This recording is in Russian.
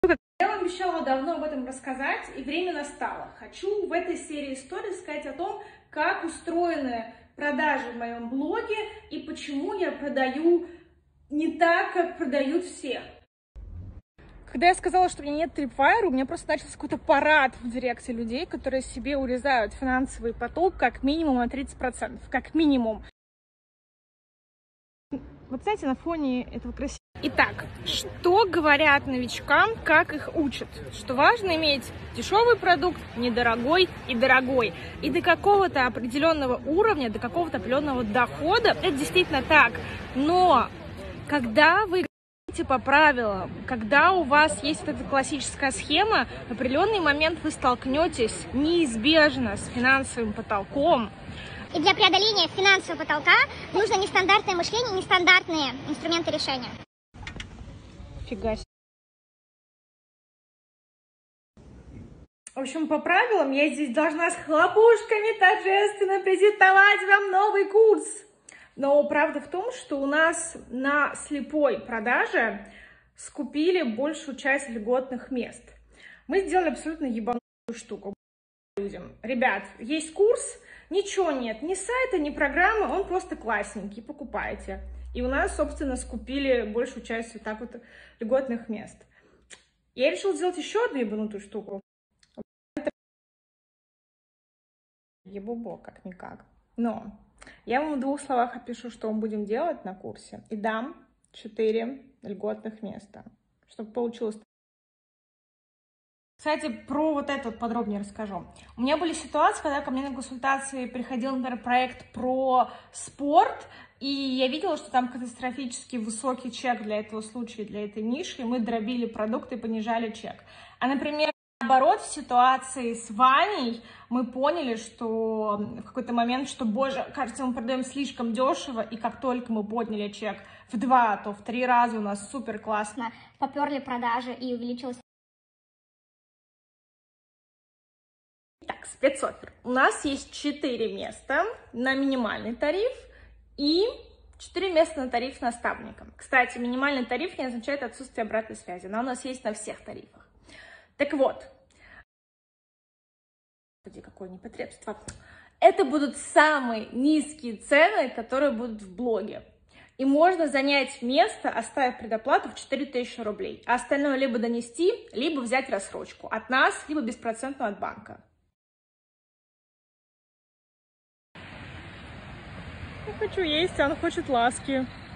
Я вам обещала давно об этом рассказать, и время настало. Хочу в этой серии историй сказать о том, как устроены продажи в моем блоге и почему я продаю не так, как продают все. Когда я сказала, что у меня нет Tripwire, у меня просто начался какой-то парад в директе людей, которые себе урезают финансовый поток как минимум на 30%. Как минимум. Вот знаете, на фоне этого красивого. Итак, что говорят новичкам, как их учат? Что важно иметь дешевый продукт, недорогой и дорогой. И до какого-то определенного уровня, до какого-то определенного дохода, это действительно так. Но когда вы играете по правилам, когда у вас есть вот эта классическая схема, в определенный момент вы столкнетесь неизбежно с финансовым потолком. И для преодоления финансового потолка нужно нестандартное мышление, нестандартные инструменты решения. Фига себе. В общем, по правилам я здесь должна с хлопушками торжественно презентовать вам новый курс. Но правда в том, что у нас на слепой продаже скупили большую часть льготных мест. Мы сделали абсолютно ебанутую штуку людям. Ребят, есть курс, ничего нет, ни сайта, ни программы, он просто классненький, покупайте. И у нас, собственно, скупили большую часть вот так вот льготных мест. Я решила сделать еще одну ебанутую штуку. Ебубо, как-никак. Но я вам в 2 словах опишу, что мы будем делать на курсе. И дам 4 льготных места, чтобы получилось. Кстати, про вот это вот подробнее расскажу. У меня были ситуации, когда ко мне на консультации приходил, например, проект про спорт, и я видела, что там катастрофически высокий чек для этого случая, для этой ниши, и мы дробили продукты и понижали чек. А, например, наоборот, в ситуации с Ваней мы поняли, что в какой-то момент, что, боже, кажется, мы продаем слишком дешево, и как только мы подняли чек в 2, то в 3 раза у нас супер классно Поперли продажи и увеличилась. Так, спецоффер. У нас есть 4 места на минимальный тариф и 4 места на тариф с наставником. Кстати, минимальный тариф не означает отсутствие обратной связи, она у нас есть на всех тарифах. Так вот, какое непотребство. Это будут самые низкие цены, которые будут в блоге. И можно занять место, оставив предоплату в 4000 рублей. А остальное либо донести, либо взять рассрочку от нас, либо беспроцентную от банка. Я хочу есть, а он хочет ласки.